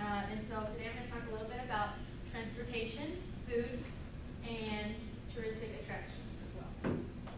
And so today I'm going to talk a little bit about transportation, food, and touristic attractions as well.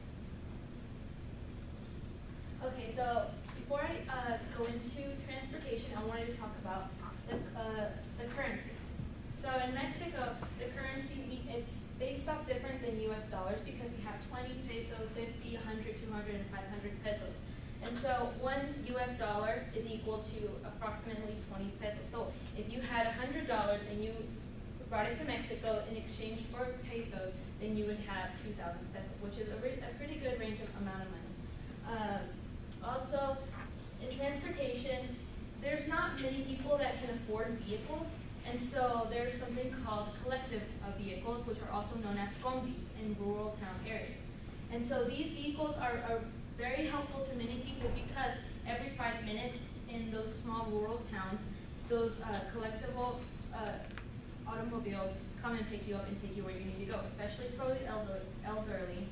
Okay, so before I go into transportation, I wanted to talk about the currency. So in Mexico, the currency, it's based off different than US dollars because we have 20 pesos, 50, 100, 200, and 500 pesos. And so one US dollar is equal to approximately 20 pesos. So if you had $100 and you brought it to Mexico in exchange for pesos, then you would have 2,000 pesos, which is a pretty good range of amount of money. Also, in transportation, there's not many people that can afford vehicles, and so there's something called collective vehicles, which are also known as combis in rural town areas. And so these vehicles are very helpful to many people because every 5 minutes in those small rural towns, those collectible automobiles come and pick you up and take you where you need to go, especially for the elderly.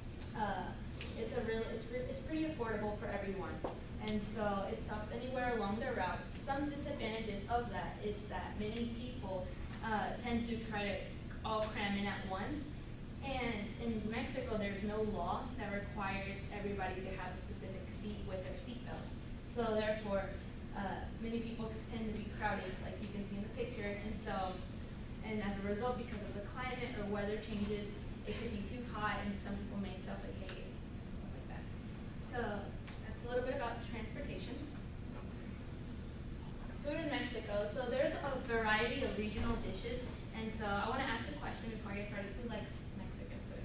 It's pretty affordable for everyone, and so it stops anywhere along the route. Some disadvantages of that is that many people tend to try to all cram in at once, and in Mexico there's no law that requires everybody to have a specific seat with their seatbelts. So therefore, many people tend to be crowded, like you can see in the picture, and as a result, because of the climate or weather changes, it could be too hot and some people may suffocate, stuff like that. So that's a little bit about transportation. Food in Mexico. So there's a variety of regional dishes, and so I want to ask a question before I get started. Who likes Mexican food?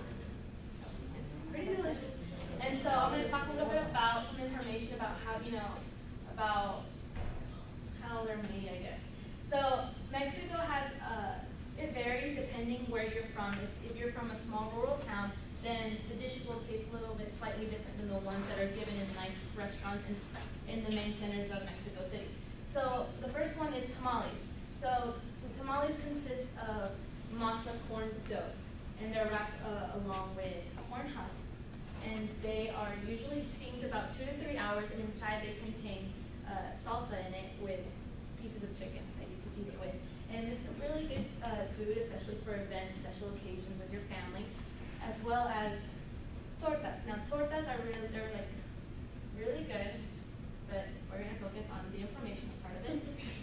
It's pretty delicious. And so I'm going to talk a little bit about some information about how, about how they're made, I guess. So Mexico has, it varies depending where you're from. If you're from a small rural town, then the dishes will taste a little bit slightly different than the ones that are given in nice restaurants in the main centers of Mexico City. So the first one is tamales. So tamales consist of masa corn dough, and they're wrapped along with corn husks. And they are usually steamed about 2 to 3 hours, and inside they contain salsa in it with pieces of chicken that you can eat it with. And it's a really good food, especially for events, special occasions with your family, as well as tortas. Now tortas are they're like really good, but we're gonna focus on the informational part of it.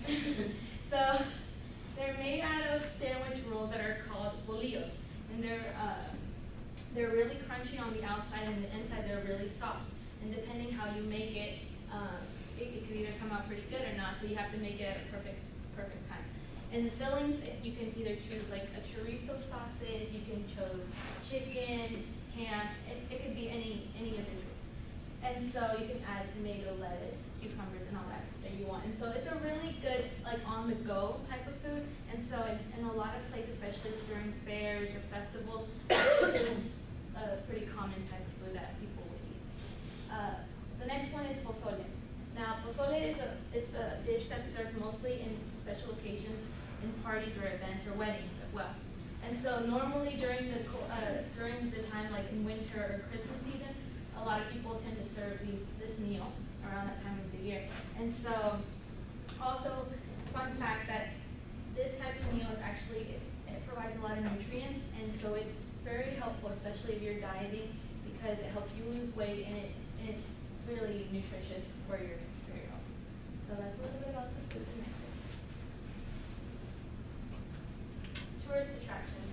So they're made out of sandwich rolls that are called bolillos, and they're really crunchy on the outside, and the inside they're really soft. And depending how you make it, it could either come out pretty good or not, so you have to make it at a perfect time. And the fillings, you can either choose like a chorizo sausage, you can choose chicken, ham, it could be any of your choice. And so you can add tomato, lettuce, cucumbers, and all that you want. And so it's a really good, like, on-the-go type of food. And so in a lot of places, especially during fairs or festivals, this is a pretty common type of food that people would eat. The next one is pozole. Now, pozole is a dish that's served mostly in special occasions, in parties or events or weddings as well. And so normally during the time, like in winter or Christmas season, a lot of people tend to serve this meal around that time of the year. And so, also, fun fact that this type of meal is actually, it provides a lot of nutrients, and so it's very helpful, especially if you're dieting, because it helps you lose weight, and it's really nutritious for your health. So that's a little bit about the food in Mexico. Tourist attractions.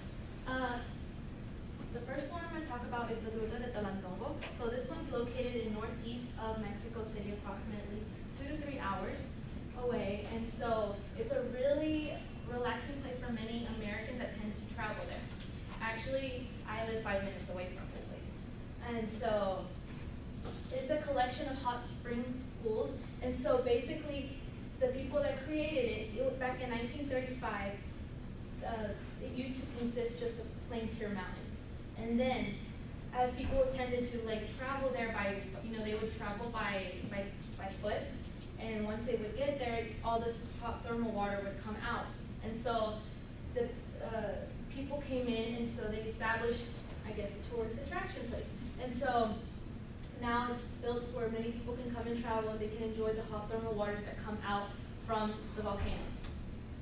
The first one I'm going to talk about is the Gruta de Tolantongo. So this one's located in northeast of Mexico City, approximately 2 to 3 hours away. And so it's a really relaxing place for many Americans that tend to travel there. Actually, I live 5 minutes away from this place. And so it's a collection of hot spring pools. And so basically, the people that created it back in 1935, it used to consist just of plain pure mountains. And then, as people tended to like travel there by, they would travel by foot, and once they would get there, all this hot thermal water would come out. And so the people came in, and so they established, I guess, a tourist attraction place. And so now it's built where many people can come and travel, and they can enjoy the hot thermal waters that come out from the volcanoes.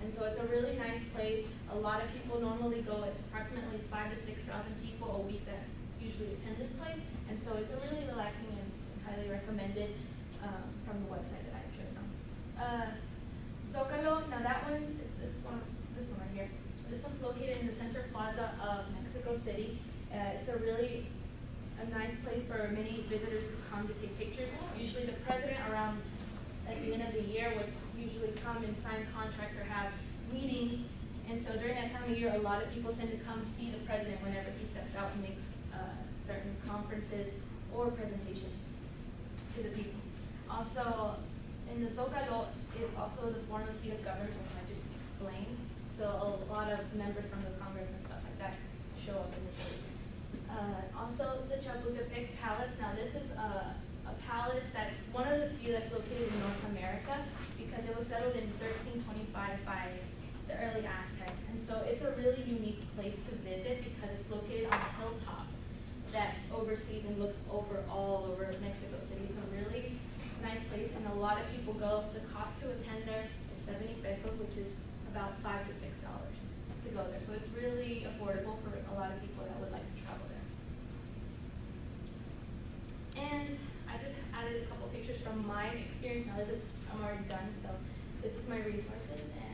And so it's a really nice place. A lot of people normally go. It's approximately 5,000 to 6,000 people a week that usually attend this place. And so it's a really relaxing and highly recommended from the website that I chose from. Zocalo, now that one is this one right here. This one's located in the Center Plaza of Mexico City. It's a really nice place for many visitors to come to take pictures. Usually the president around at the end of the year would usually come and sign contracts or have meetings. And so during that time of year, a lot of people tend to come see the president whenever he steps out and makes certain conferences or presentations to the people. Also, in the Zocalo, it's also the form of seat of government, which I just explained. So a lot of members from the Congress and stuff like that show up in this place. Also, the Chapultepec Palace. Now, this is a palace that's one of the few that's located in North America because it was settled in 1325 by the early Aztecs. And so it's a really unique place to visit because it's located on a hilltop that oversees and looks over all over Mexico City. It's a really nice place, and a lot of people go. The cost to attend there is 70 pesos, which is about $5 to $6 to go there. So it's really affordable for a lot of people that would like to travel there. And I just added a couple pictures from my experience. Now I'm already done, so this is my resources.